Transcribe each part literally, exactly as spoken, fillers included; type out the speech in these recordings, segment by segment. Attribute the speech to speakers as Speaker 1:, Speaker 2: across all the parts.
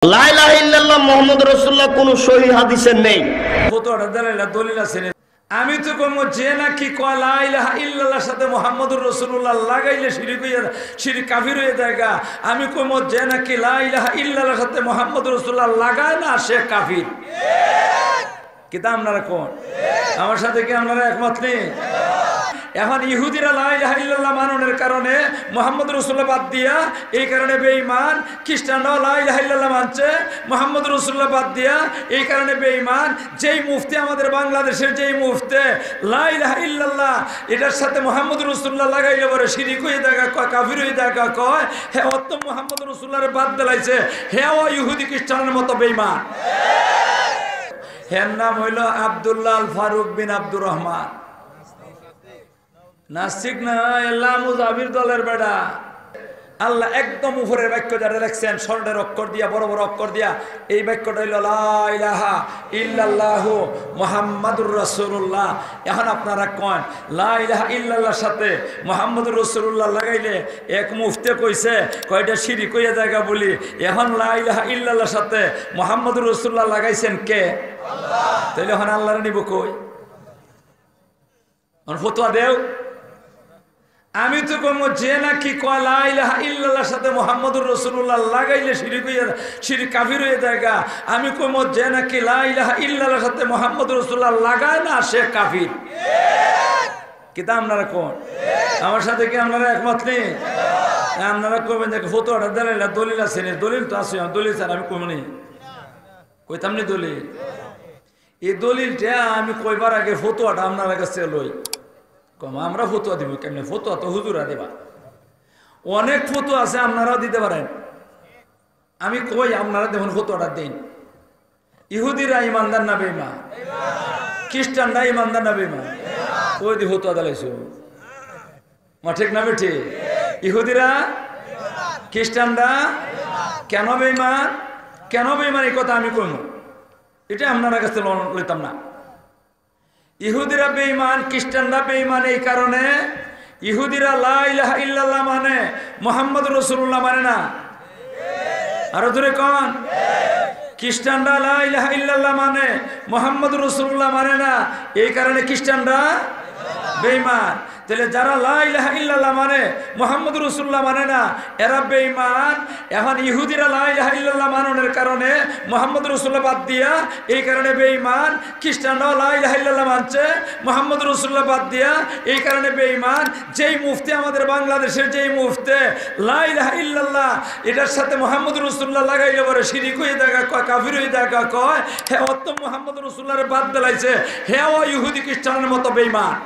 Speaker 1: লা ইলাহা ইল্লাল্লাহ মুহাম্মদ রাসূলুল্লাহ কোন সহিহ হাদিসে নেই।
Speaker 2: ফতোয়াটা দালাইলা দলিল আছে। আমি তো কম যে নাকি কয় লা ইলাহা ইল্লাল্লাহর সাথে মুহাম্মদুর রাসূলুল্লাহ লাগাইলে শিরক হয়ে শিরক কাফির হয়ে যায়। আমি কম যে নাকি লা ইলাহা ইল্লাল্লাহর সাথে মুহাম্মদুর রাসূলুল্লাহ লাগায় না সে কাফির। কিতা আপনারা কোন আমার সাথে কি আপনারা একমত নেই? এখন ইহুদিরা লা ইলাহা ইল্লাল্লাহ মাননের কারণে মুহাম্মদ রাসূলুল্লাহ বাদ দিয়া এই কারণে বেঈমান, খ্রিস্টানরাও লা ইলাহা ইল্লাল্লাহ মানছে মুহাম্মদ রাসূলুল্লাহ বাদ দিয়া এই কারণে বেঈমান। যেই মুফতি আমাদের বাংলাদেশের যেই মুফতি লা ইলাহা ইল্লাল্লাহ এটার সাথে মুহাম্মদ রাসূলুল্লাহ লাগাইলে পরে শিরক হয়ে দেখা কয়, কাফির হয়ে দেখা কয়, হে অত মুহাম্মদ রাসূলুল্লাহর বাদ দিলাইছে, হেও ইহুদি খ্রিস্টানের মতো বেঈমান। হের নাম হইল আব্দুল্লাহ আল ফারুক বিন আব্দুর রহমান। নাস্তিক না, আল্লাহ মুজাবির দলের বেড়া। আল্লাহ একদম উপরের বাক্য যারা রাখছেন স্বর্ণের অক্ষর দিয়া, বড় বড় অক্ষর দিয়া, এই বাক্যটা হইল লা ইলাহা ইল্লাল্লাহু মুহাম্মাদুর রাসূলুল্লাহ। এখন আপনারা কন লা ইলাহা ইল্লাল্লাহর সাথে মুহাম্মাদুর রাসূলুল্লাহ লাগাইলে এক মুফতি কইছে কয়টা শিরক হইয়া জায়গা বলি। এখন লা ইলাহা ইল্লাল্লাহর সাথে মুহাম্মাদুর রাসূলুল্লাহ লাগাইছেন কে? আল্লাহ। তাইলে এখন আল্লাহর নিব কই? অন ফতোয়া দেও। আমি তো কম যে নাকি কয় লা ইলাহা ইল্লাল্লাহর সাথে মুহাম্মদুর রাসূলুল্লাহ লাগাইলে শিরক হইয়া শিরক কাফির হয়ে যায়। আমি কম যে নাকি লা ইলাহা ইল্লাল্লাহর সাথে মুহাম্মদুর রাসূলুল্লাহ লাগায় না সে কাফির। কিতা আপনারা কোন আমার সাথে কি আপনারা একমত নেই? আপনারা কবেন যে ফতোয়াটা দালাইলা দলিল আছে। দলিল তো আছে, দলিল স্যার আমি কমনি কইতাম নি দলিল। এই দলিলটা আমি কইবার আগে ফতোয়াটা আপনার কাছে লই। কম আমরা ফতোয়া দিব কেমনে? ফতোয়া তো হুজুরা দেবা। অনেক ফতোয়া আছে আপনারাও দিতে পারেন। আমি কই আপনারা দেখুন ফতোয়াটা দিন। ইহুদিরা ইমানদার না বেঈমান? খ্রিস্টানরা ইমানদার না বেঈমান? ওই দি ফতোয়া দালাইছো মা, ঠিক না বেঠি? ইহুদিরা খ্রিস্টানরা কেন বেঈমান? কেন বেঈমান এই কথা আমি কইব, এটা আপনারা কাছে লইতাম না। ইহুদিরা বেঈমান, খ্রিস্টানরা বেঈমান এই কারণে ইহুদিরা লা ইলাহা ইল্লাল্লাহ মানে মুহাম্মদ রাসূলুল্লাহ মানে না। আরো জোরে কোন। খ্রিস্টানরা লা ইলাহা ইল্লাল্লাহ মানে মুহাম্মদ রাসূলুল্লাহ মানে না, এই কারণে খ্রিস্টানরা বেঈমান। তাহলে যারা লা ইলাহা ইল্লাল্লাহ মানে মুহাম্মদ রাসূলুল্লাহ মানে না এরা বেঈমান। এখন ইহুদিরা লা ইলাহা ইল্লাল্লাহ মাননের কারণে মুহাম্মদ রাসূলুল্লাহ বাদ দিয়া এই কারণে বেঈমান। খ্রিস্টানরাও লা ইলাহা ইল্লাল্লাহ মানছে মুহাম্মদ রাসূলুল্লাহ বাদ দিয়া এই কারণে বেঈমান। যেই মুফতি আমাদের বাংলাদেশের যেই মুফতি লা ইলাহা ইল্লাল্লাহ এটার সাথে মুহাম্মদ রাসূলুল্লাহ লাগাইলে পরে শিরক হয়ে দেখা কয়, কাফির হয়ে দেখা কয়, হে অত মুহাম্মদ রাসূলুল্লাহর বাদ দিলাইছে, হেও ইহুদি খ্রিস্টানের মতো বেঈমান।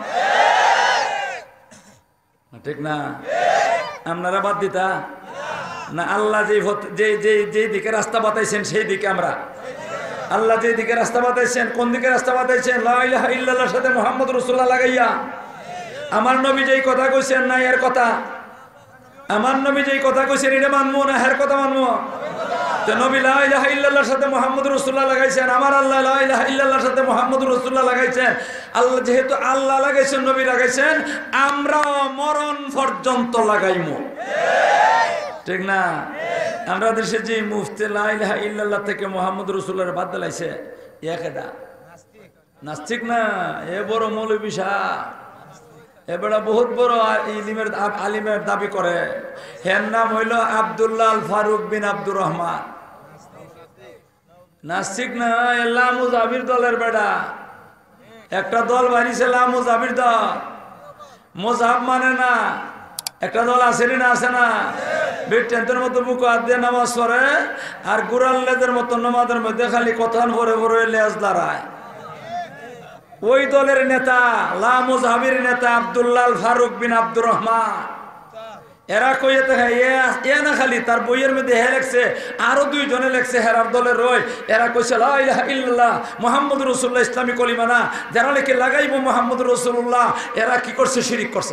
Speaker 2: ঠিক না? আপনারা বাদ দিতা না? আল্লাহ যে যে দিকে রাস্তা বাতাইছেন সেই দিকে আমরা। আল্লাহ যে দিকে রাস্তা বাতাইছেন, কোন দিকে রাস্তা বাতাইছেন? লা ইলাহা ইল্লাল্লাহর সাথে মুহাম্মদ রাসূলুল্লাহ লাগাইয়া। আমার নবী যেই কথা কইছেন না এর কথা, আমার নবী যেই কথা কইছেন এটা মানবো না এর কথা মানবো? তো নবী লা ইলাহা ইল্লাল্লাহর সাথে মুহাম্মদ রাসূলুল্লাহ লাগাইছেন, আমার আল্লাহ লা ইলাহা ইল্লাল্লাহর সাথে মুহাম্মদ রাসূলুল্লাহ লাগাইছেন। আল্লাহ যেহেতু আল্লাহ লাগাইছেন, নবী লাগাইছেন, আমরাও মরণ পর্যন্ত লাগাইমু। ঠিক না? আমরা দেশে যে মুফতি লা ইলাহা ইল্লাল্লাহ থেকে মুহাম্মদ রাসূলুল্লাহর বাদ দিলাইছে একেডা নাস্তিক না, এ বড় মৌলবী সাহেব, এবারে বহুত বড় ইলমের আলিমের দাবি করে। হের নাম হইল আব্দুল্লাহ আল ফারুক বিন আব্দুর রহমান। নাস্তিক না, আল্লাহ মুজাবির দলের বেড়া। একটা দল বানিয়েছে লা মুজাবির দল। মুজাব মানে না, একটা দল আছে না? আছে না? বেটেন্টের মতো বুক হাত দিয়ে নামাজ পড়ে আর গুরাল লেদের মতো নামাজের মধ্যে খালি কথা ভরে ভরে লেজ দাঁড়ায়। ওই দলের নেতা লা মুজাবির নেতা আব্দুল্লাহ আল ফারুক বিন আব্দুর রহমান। এরা কইয়ে থাকে এ না খালি তার বইয়ের মধ্যে হে লেখছে, আরো দুইজনে লেখছে হেরার দলের রই। এরা কইছে লা ইলাহা ইল্লাল্লাহ মুহাম্মদ রাসূলুল্লাহ ইসলামী কলিমা না, যারা লেখে লাগাইবো মুহাম্মদ রাসূলুল্লাহ এরা কি করছে? শিরিক করছে।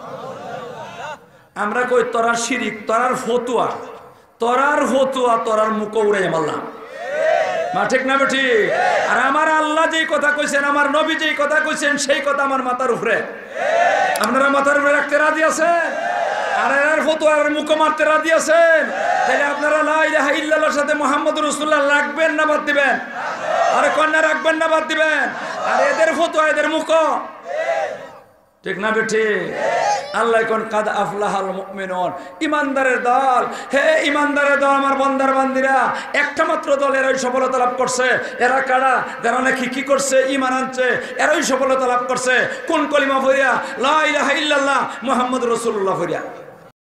Speaker 2: আমরা কই তোরার শিরিক, তোরার ফতুয়া, তোরার ফতুয়া তোরার মুখ উড়াই মারলাম। মা ঠিক না বেঠি? আর আমার আল্লাহ যেই কথা কইছেন, আমার নবী যেই কথা কইছেন সেই কথা আমার মাথার উপরে। আপনারা মাথার উপরে রাখতে রাজি আছেন? আর এর ফতোয়ার মুখ মারতে রাজি আছেন? তাহলে আপনারা লা ইলাহা ইল্লাল্লাহর সাথে মুহাম্মদুর রাসূলুল্লাহ রাখবেন না বাদ দিবেন? আরে কন্যা রাখবেন না বাদ দিবেন? আর এদের ফতোয়া এদের মুখ ঠিক না বেঠে? আল্লাহ কোন কাদ আফলাহাল মুমিনুন, ইমানদারের দল। হে ইমানদারের দল, আমার বান্দার বান্দিরা, একটা মাত্র দল এরাই সফলতা লাভ করছে। এরা কারা? যারা নাকি কি করছে? ঈমান আনছে। এরাই সফলতা লাভ করছে। কোন কলিমা পড়িয়া? লা ইলাহা ইল্লাল্লাহ মুহাম্মাদুর রাসূলুল্লাহ পড়িয়া।